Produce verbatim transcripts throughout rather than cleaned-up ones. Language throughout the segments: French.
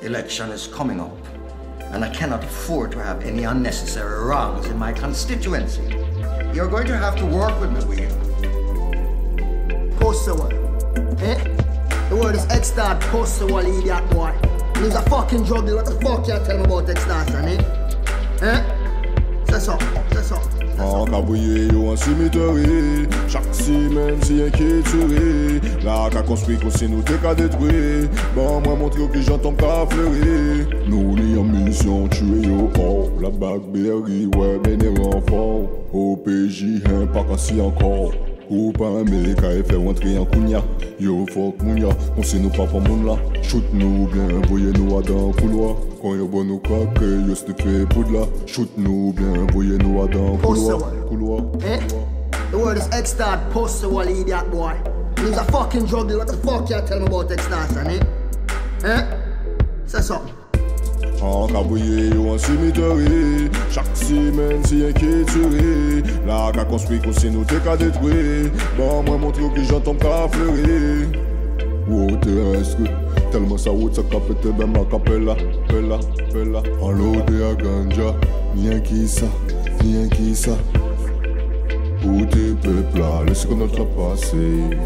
election is coming up, and I cannot afford to have any unnecessary wrongs in my constituency. You're going to have to work with me, William. Post the word. Eh? The word is X-Dot, post the word, idiot boy. He's a fucking drug dealer. What the fuck you tell me about extortion, eh? Eh? Say so, say so. En cabouillé ou en cimetière, chaque semaine c'est un qui est tué. Là qu'a construit qu'on s'est nous t'es qu'à détruire. Bon moi montre que j'entends qu'à fleurir. Nous ni en mission tuer yo oh. La Blackberry ouais ben les enfants. O P J hein pas qu'à si encore. Ou pas un mec à faire rentrer en cognac. Yo fuck mounia, on sait nous pas pour moun là. Shoot nous bien, voyez nous à dans le couloir. Quand y'a bon nous craque, yo se fait poudre là. Shoot nous bien, voyez nous à dans le couloir. Couloir. Eh? The word is X-Dot, post the wall, idiot boy. He's a fucking drug dealer. What the fuck you tell me about extortion, eh? Eh? Say something. En cabouillé ou en cimetière, chaque semaine c'est un qui est tué. Là qu'a construit qu'on s'est nous t'es qu'à détruire. Bon moi montre que j'entends qu'à fleurir. Ou terrestre, tellement ça route ça capete ben ma capella, bella, bella. En l'ode à ganja, rien qui ça, rien qui ça. Où t'es peuple là, laisse qu'on notre passé.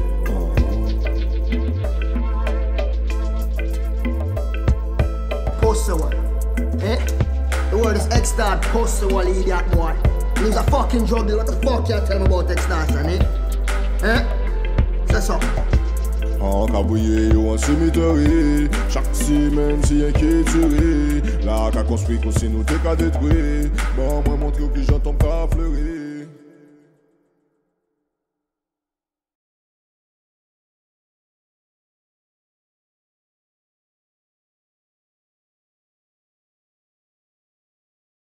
Post the word. Eh? The word is X-Dot, post the wall, idiot boy. He's a fucking drug dealer. What the fuck you tell me about extortion, eh? Eh? Say so. En cabouillé ou en cimetière, chaque semaine c'est un qui est tué. Là qu'a construit qu'on s'est nous t'es qu'à détruire. Bon moi montre que j'entends qu'à fleurir.